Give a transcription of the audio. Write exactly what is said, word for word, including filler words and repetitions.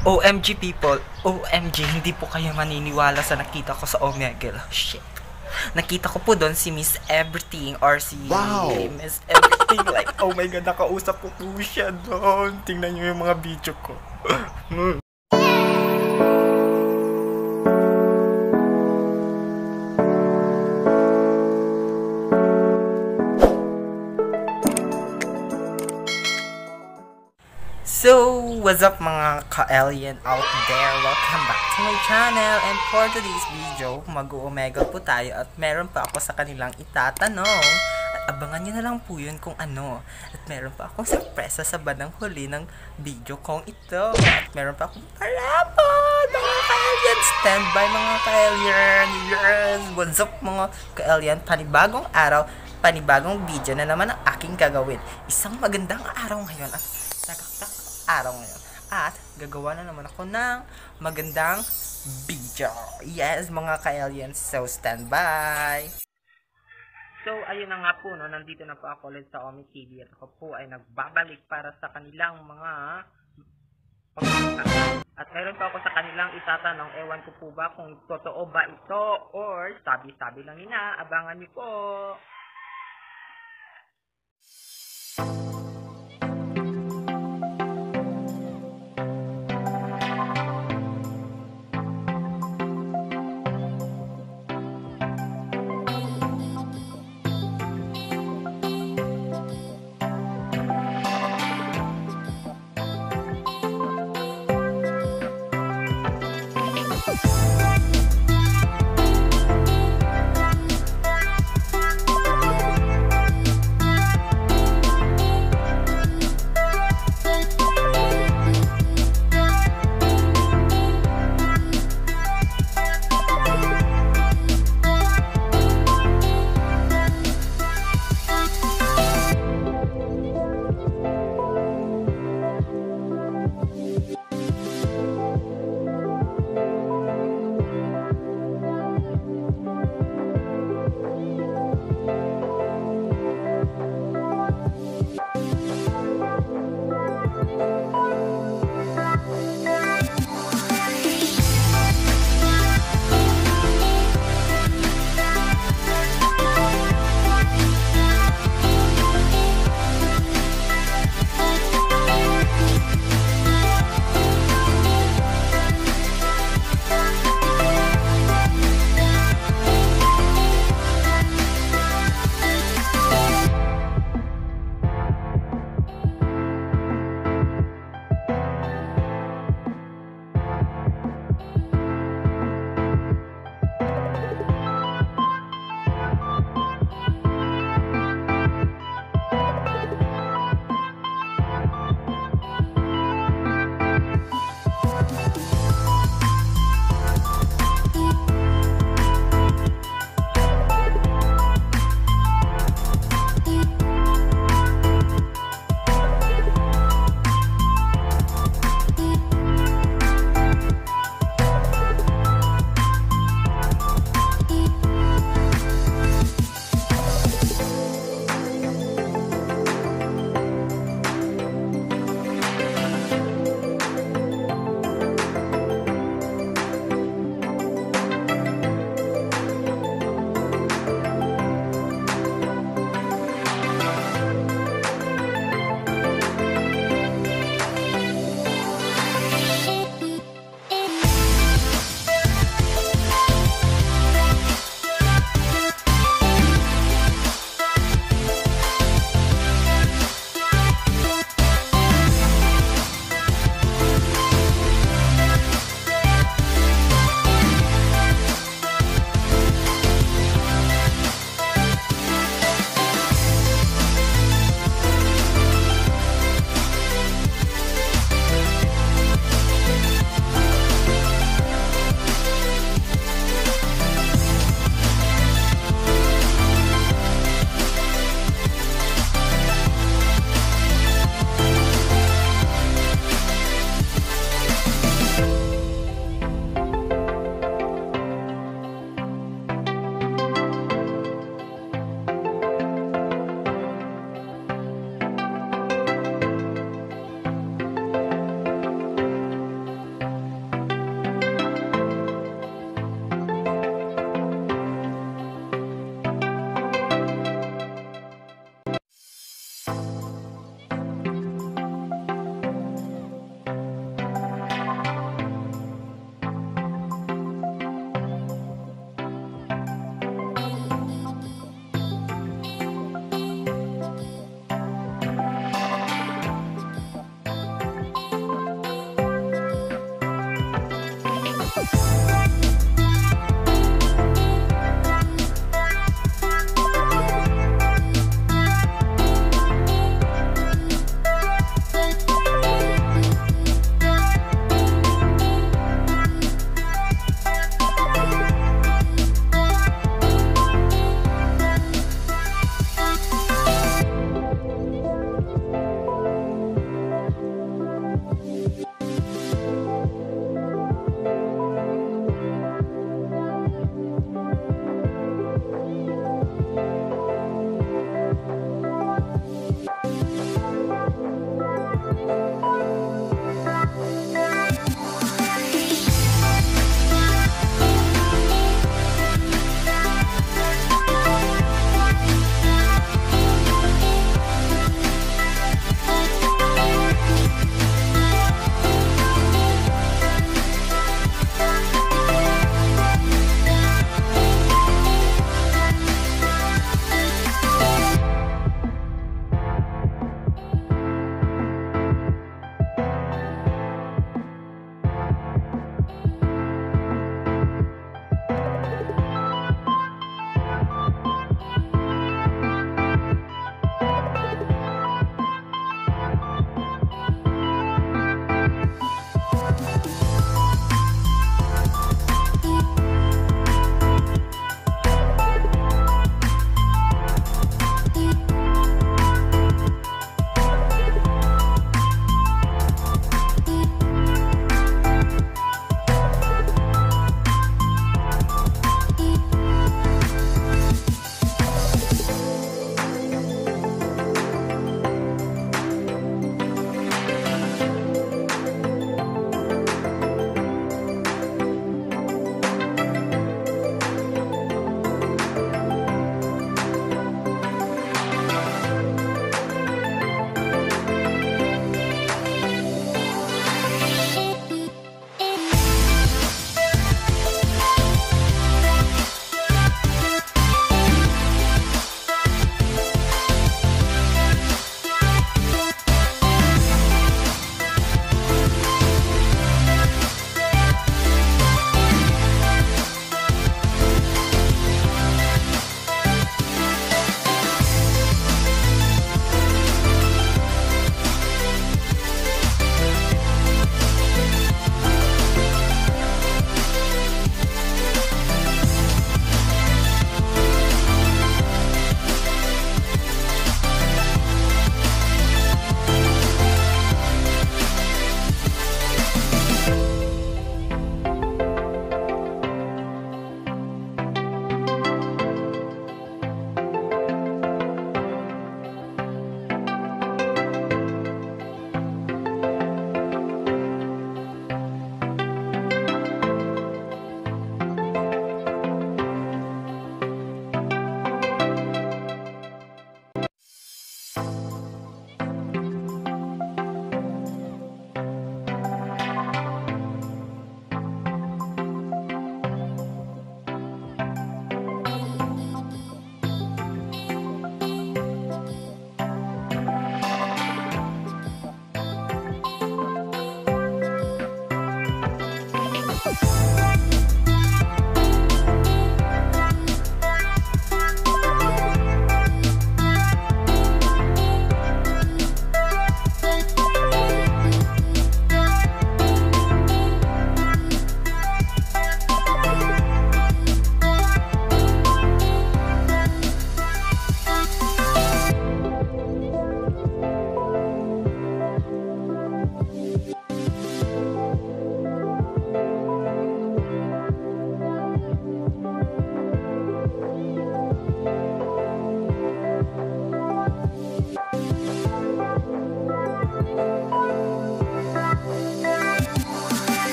O M G people, O M G, hindi po kayo maniniwala sa nakita ko sa Omegle. Shit. Nakita ko po doon si Miss Everything or si wow. Miss Everything. Like, oh my God, nakausap ko po siya doon. Tingnan nyo yung mga video ko. So, what's up mga ka-alien out there? Welcome back to my channel. And for today's video, mag-o-omegle po tayo at meron pa ako sa kanilang itatanong. At abangan nyo na lang po yun kung ano. At meron pa akong sorpresa sa bandang huli ng video kong ito. At meron pa akong parapon mga ka-alien. Stand by mga ka-alien. Yes! What's up mga ka-alien? Panibagong araw, panibagong video na naman ang aking gagawin. Isang magandang araw ngayon at nagkaktak araw ngayon. At gagawa na naman ako ng magandang video. Yes, mga ka-aliens. So, stand by. So, ayun na nga po, no? Nandito na po ako ulit sa O M G T V at ako po ay nagbabalik para sa kanilang mga pagkakita. At meron pa ako sa kanilang itatanong, ewan ko po ba kung totoo ba ito or sabi-sabi lang nila. Abangan niyo po.